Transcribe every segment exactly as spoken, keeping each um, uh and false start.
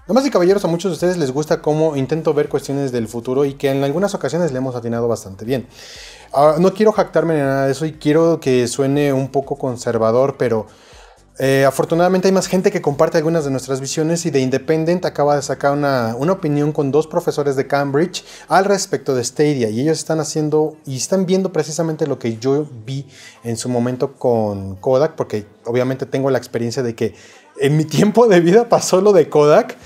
Damas y caballeros, a muchos de ustedes les gusta cómo intento ver cuestiones del futuro y que en algunas ocasiones le hemos atinado bastante bien. Uh, no quiero jactarme ni nada de eso y quiero que suene un poco conservador, pero eh, afortunadamente hay más gente que comparte algunas de nuestras visiones y The Independent acaba de sacar una, una opinión con dos profesores de Cambridge al respecto de Stadia y ellos están haciendo y están viendo precisamente lo que yo vi en su momento con Kodak, porque obviamente tengo la experiencia de que en mi tiempo de vida pasó lo de Kodak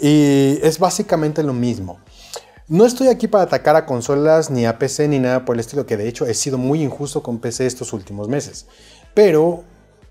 y es básicamente lo mismo. No estoy aquí para atacar a consolas ni a P C ni nada por el estilo, que de hecho he sido muy injusto con P C estos últimos meses. Pero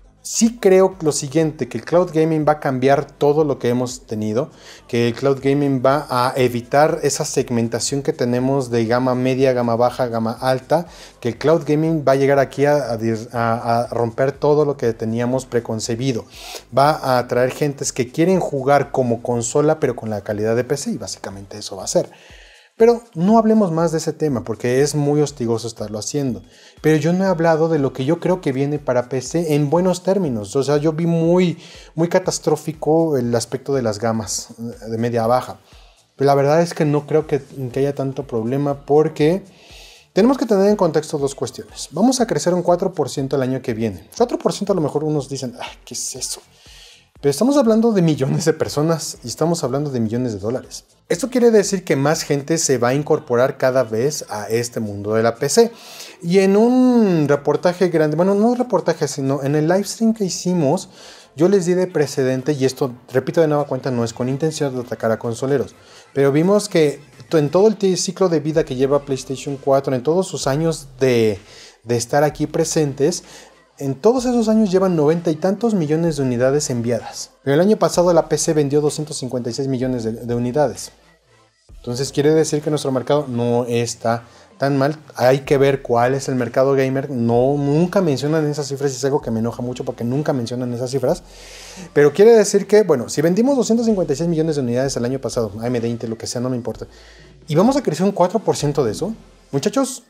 sí creo lo siguiente, que el cloud gaming va a cambiar todo lo que hemos tenido, que el cloud gaming va a evitar esa segmentación que tenemos de gama media, gama baja, gama alta, que el cloud gaming va a llegar aquí a, a, a romper todo lo que teníamos preconcebido. Va a atraer gentes que quieren jugar como consola pero con la calidad de P C y básicamente eso va a ser. Pero no hablemos más de ese tema porque es muy hostigoso estarlo haciendo. Pero yo no he hablado de lo que yo creo que viene para P C en buenos términos. O sea, yo vi muy, muy catastrófico el aspecto de las gamas de media a baja. Pero la verdad es que no creo que, que haya tanto problema porque tenemos que tener en contexto dos cuestiones. Vamos a crecer un cuatro por ciento el año que viene. cuatro por ciento a lo mejor unos dicen, ay, ¿qué es eso? Pero estamos hablando de millones de personas y estamos hablando de millones de dólares. Esto quiere decir que más gente se va a incorporar cada vez a este mundo de la P C. Y en un reportaje grande, bueno, no un reportaje, sino en el live stream que hicimos, yo les di de precedente, y esto, repito de nueva cuenta, no es con intención de atacar a consoleros, pero vimos que en todo el ciclo de vida que lleva PlayStation cuatro, en todos sus años de, de estar aquí presentes, en todos esos años llevan noventa y tantos millones de unidades enviadas. Pero el año pasado la P C vendió doscientos cincuenta y seis millones de, de unidades. Entonces quiere decir que nuestro mercado no está tan mal. Hay que ver cuál es el mercado gamer. No, nunca mencionan esas cifras y es algo que me enoja mucho porque nunca mencionan esas cifras. Pero quiere decir que, bueno, si vendimos doscientos cincuenta y seis millones de unidades el año pasado, A M D, Intel, lo que sea, no me importa, y vamos a crecer un cuatro por ciento de eso, muchachos,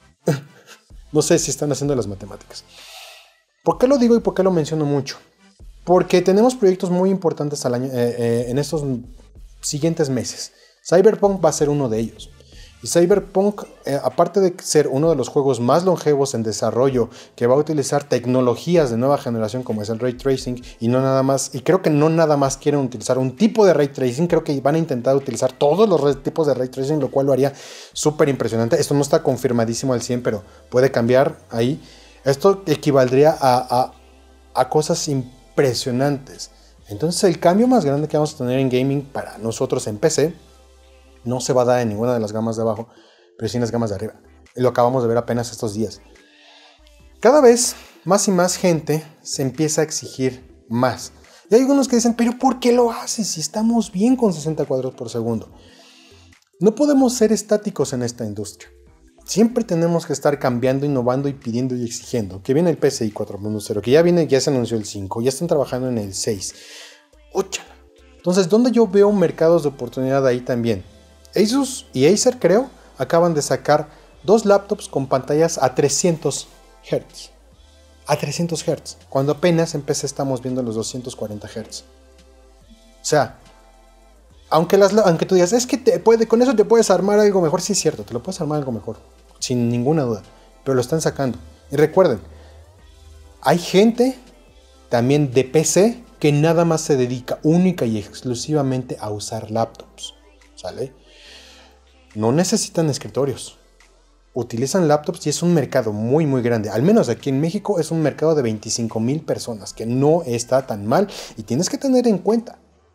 no sé si están haciendo las matemáticas. ¿Por qué lo digo y por qué lo menciono mucho? Porque tenemos proyectos muy importantes al año, eh, eh, en estos siguientes meses. Cyberpunk va a ser uno de ellos. Y Cyberpunk, eh, aparte de ser uno de los juegos más longevos en desarrollo, que va a utilizar tecnologías de nueva generación como es el Ray Tracing, y no nada más, y creo que no nada más quieren utilizar un tipo de Ray Tracing, creo que van a intentar utilizar todos los tipos de Ray Tracing, lo cual lo haría súper impresionante. Esto no está confirmadísimo al cien, pero puede cambiar ahí. Esto equivaldría a, a, a cosas impresionantes. Entonces el cambio más grande que vamos a tener en gaming para nosotros en P C no se va a dar en ninguna de las gamas de abajo, pero sí en las gamas de arriba. Y lo acabamos de ver apenas estos días. Cada vez más y más gente se empieza a exigir más. Y hay algunos que dicen, pero ¿por qué lo haces si estamos bien con sesenta cuadros por segundo? No podemos ser estáticos en esta industria. Siempre tenemos que estar cambiando, innovando y pidiendo y exigiendo. Que viene el P C I cuatro punto cero, que ya viene, ya se anunció el cinco, ya están trabajando en el seis. ¡Úchala! Entonces, ¿dónde yo veo mercados de oportunidad ahí también? Asus y Acer, creo, acaban de sacar dos laptops con pantallas a trescientos hertz. A trescientos hertz. Cuando apenas en P C estamos viendo los doscientos cuarenta hertz. O sea, Aunque, las, aunque tú digas, es que te puede, con eso te puedes armar algo mejor. Sí, es cierto, te lo puedes armar algo mejor. Sin ninguna duda. Pero lo están sacando. Y recuerden, hay gente también de P C que nada más se dedica única y exclusivamente a usar laptops. ¿Sale? No necesitan escritorios. Utilizan laptops y es un mercado muy muy grande. Al menos aquí en México es un mercado de veinticinco mil personas. Que no está tan mal. Y tienes que tener en cuenta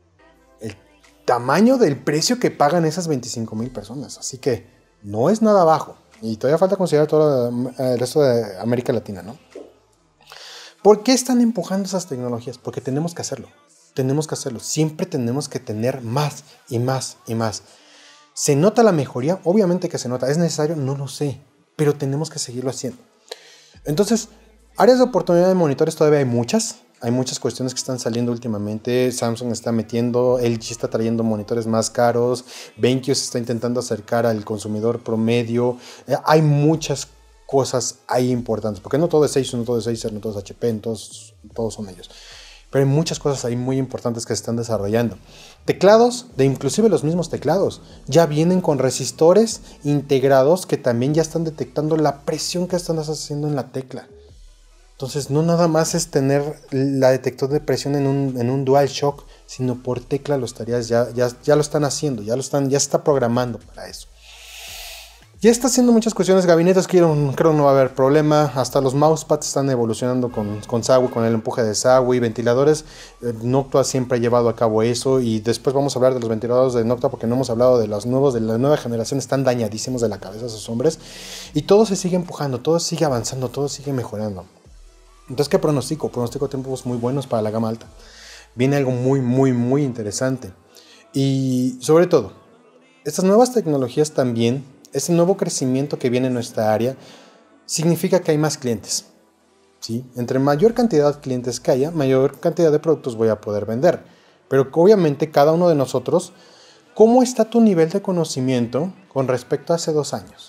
tamaño del precio que pagan esas veinticinco mil personas. Así que no es nada bajo. Y todavía falta considerar todo el resto de América Latina, ¿no? ¿Por qué están empujando esas tecnologías? Porque tenemos que hacerlo. Tenemos que hacerlo. Siempre tenemos que tener más y más y más. ¿Se nota la mejoría? Obviamente que se nota. ¿Es necesario? No lo sé. Pero tenemos que seguirlo haciendo. Entonces, áreas de oportunidad de monitores todavía hay muchas. Hay muchas cuestiones que están saliendo últimamente. Samsung está metiendo, L G está trayendo monitores más caros, BenQ se está intentando acercar al consumidor promedio. Eh, hay muchas cosas ahí importantes, porque no todo es Asus, no todo es Acer, no todo es H P, no todos, todos son ellos. pero hay muchas cosas ahí muy importantes que se están desarrollando. Teclados, de inclusive los mismos teclados, ya vienen con resistores integrados que también ya están detectando la presión que están haciendo en la tecla. Entonces no nada más es tener la detector de presión en un, en un DualShock, sino por tecla lo estarías, ya, ya, ya lo están haciendo, ya lo están, ya está programando para eso. Ya está haciendo muchas cuestiones, gabinetes creo, creo no va a haber problema, hasta los mousepads están evolucionando con, con S A W I, con el empuje de S A W I, ventiladores, eh, Noctua siempre ha llevado a cabo eso, y después vamos a hablar de los ventiladores de Noctua porque no hemos hablado de los nuevos, de la nueva generación, están dañadísimos de la cabeza esos hombres, y todo se sigue empujando, todo sigue avanzando, todo sigue mejorando. Entonces, ¿qué pronostico? Pronostico tiempos muy buenos para la gama alta. Viene algo muy, muy, muy interesante. Y sobre todo, estas nuevas tecnologías también, ese nuevo crecimiento que viene en nuestra área, significa que hay más clientes, ¿sí? Entre mayor cantidad de clientes que haya, mayor cantidad de productos voy a poder vender. Pero obviamente cada uno de nosotros, ¿cómo está tu nivel de conocimiento con respecto a hace dos años?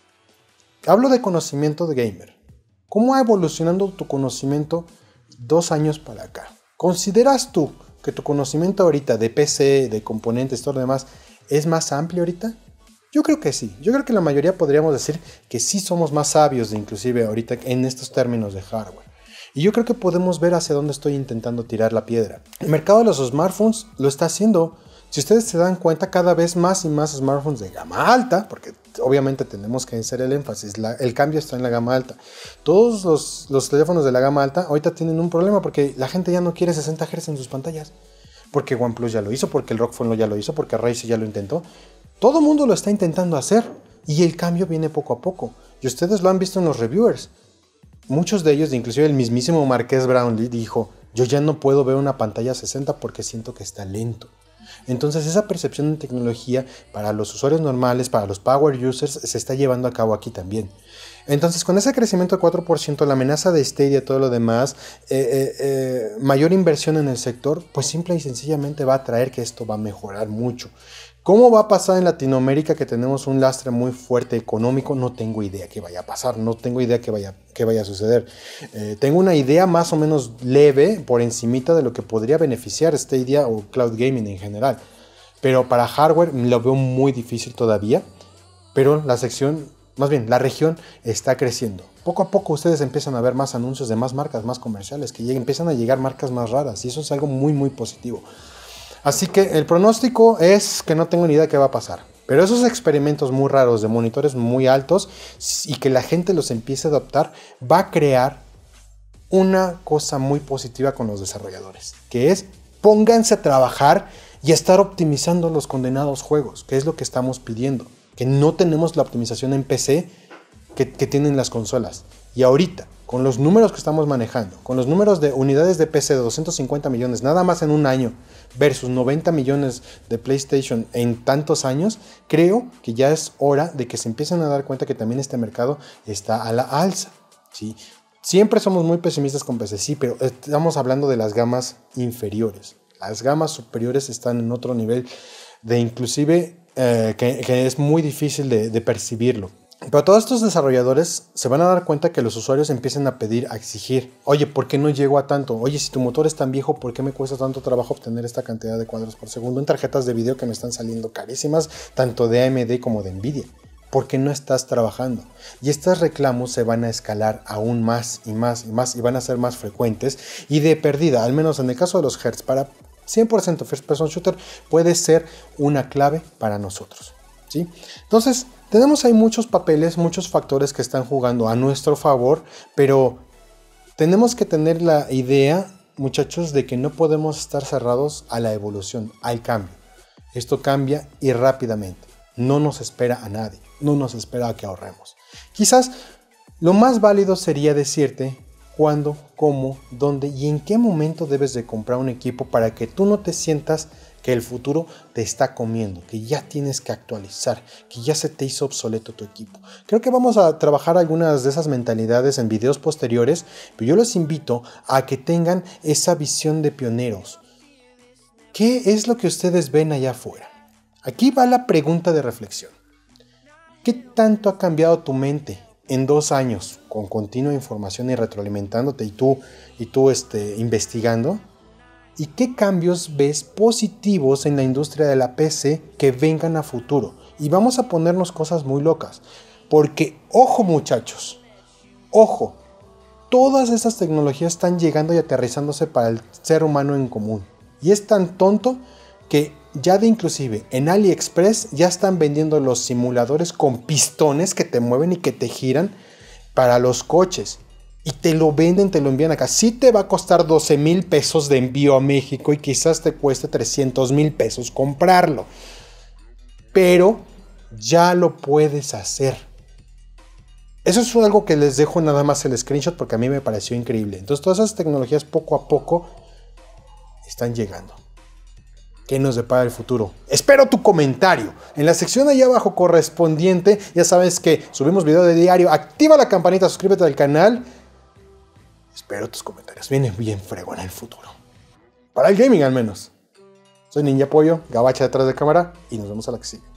Hablo de conocimiento de gamer. ¿Cómo ha evolucionado tu conocimiento dos años para acá? ¿Consideras tú que tu conocimiento ahorita de P C, de componentes y todo lo demás es más amplio ahorita? Yo creo que sí. Yo creo que la mayoría podríamos decir que sí somos más sabios de inclusive ahorita en estos términos de hardware. Y yo creo que podemos ver hacia dónde estoy intentando tirar la piedra. El mercado de los smartphones lo está haciendo. Si ustedes se dan cuenta, cada vez más y más smartphones de gama alta, porque obviamente tenemos que hacer el énfasis, la, el cambio está en la gama alta. Todos los, los teléfonos de la gama alta ahorita tienen un problema porque la gente ya no quiere sesenta hercios en sus pantallas. Porque OnePlus ya lo hizo, porque el ROG Phone ya lo hizo, porque Razer ya lo intentó. Todo el mundo lo está intentando hacer y el cambio viene poco a poco. Y ustedes lo han visto en los reviewers. Muchos de ellos, inclusive el mismísimo Marques Brownlee, dijo: yo ya no puedo ver una pantalla sesenta porque siento que está lento. Entonces esa percepción de tecnología para los usuarios normales, para los power users, se está llevando a cabo aquí también. Entonces con ese crecimiento de cuatro por ciento, la amenaza de Stadia y todo lo demás, eh, eh, eh, mayor inversión en el sector, pues simple y sencillamente va a traer que esto va a mejorar mucho. ¿Cómo va a pasar en Latinoamérica, que tenemos un lastre muy fuerte económico? No tengo idea qué vaya a pasar, no tengo idea qué vaya, qué vaya a suceder. Eh, tengo una idea más o menos leve, por encimita de lo que podría beneficiar Stadia o Cloud Gaming en general. Pero para hardware lo veo muy difícil todavía, pero la sección, más bien la región está creciendo. Poco a poco ustedes empiezan a ver más anuncios de más marcas, más comerciales, que empiezan a llegar marcas más raras, y eso es algo muy muy positivo. Así que el pronóstico es que no tengo ni idea de qué va a pasar. Pero esos experimentos muy raros de monitores muy altos y que la gente los empiece a adoptar, va a crear una cosa muy positiva con los desarrolladores, que es: pónganse a trabajar y a estar optimizando los condenados juegos, que es lo que estamos pidiendo, que no tenemos la optimización en P C que, que tienen las consolas. Y ahorita, con los números que estamos manejando, con los números de unidades de P C de doscientos cincuenta millones nada más en un año versus noventa millones de PlayStation en tantos años, creo que ya es hora de que se empiecen a dar cuenta que también este mercado está a la alza, ¿sí? Siempre somos muy pesimistas con P C, sí, pero estamos hablando de las gamas inferiores. Las gamas superiores están en otro nivel de inclusive eh, que, que es muy difícil de, de percibirlo. Pero todos estos desarrolladores se van a dar cuenta que los usuarios empiezan a pedir, a exigir: oye, ¿por qué no llego a tanto? Oye, si tu motor es tan viejo, ¿por qué me cuesta tanto trabajo obtener esta cantidad de cuadros por segundo en tarjetas de video que me están saliendo carísimas, tanto de A M D como de Nvidia? ¿Por qué no estás trabajando? Y estos reclamos se van a escalar aún más y más y más, y van a ser más frecuentes, y de perdida, al menos en el caso de los Hertz, para cien por ciento First Person Shooter, puede ser una clave para nosotros, ¿sí? Entonces, tenemos ahí muchos papeles, muchos factores que están jugando a nuestro favor, pero tenemos que tener la idea, muchachos, de que no podemos estar cerrados a la evolución, al cambio. Esto cambia y rápidamente. No nos espera a nadie, no nos espera a que ahorremos. Quizás lo más válido sería decirte cuándo, cómo, dónde y en qué momento debes de comprar un equipo para que tú no te sientas que el futuro te está comiendo, que ya tienes que actualizar, que ya se te hizo obsoleto tu equipo. Creo que vamos a trabajar algunas de esas mentalidades en videos posteriores, pero yo los invito a que tengan esa visión de pioneros. ¿Qué es lo que ustedes ven allá afuera? Aquí va la pregunta de reflexión. ¿Qué tanto ha cambiado tu mente en dos años con continua información y retroalimentándote y tú, y tú este, investigando? ¿Y qué cambios ves positivos en la industria de la P C que vengan a futuro? Y vamos a ponernos cosas muy locas. Porque, ojo muchachos, ojo, todas estas tecnologías están llegando y aterrizándose para el ser humano en común. Y es tan tonto que ya de inclusive en AliExpress ya están vendiendo los simuladores con pistones que te mueven y que te giran para los coches. Y te lo venden, te lo envían acá. Sí te va a costar doce mil pesos de envío a México y quizás te cueste trescientos mil pesos comprarlo. Pero ya lo puedes hacer. Eso es algo que les dejo nada más el screenshot porque a mí me pareció increíble. Entonces todas esas tecnologías poco a poco están llegando. ¿Qué nos depara el futuro? Espero tu comentario. En la sección ahí abajo correspondiente, ya sabes que subimos video de diario. Activa la campanita, suscríbete al canal. Espero tus comentarios. Viene bien fregón en el futuro. Para el gaming al menos. Soy Ninja Pollo, Gabacha detrás de cámara y nos vemos a la que sigue.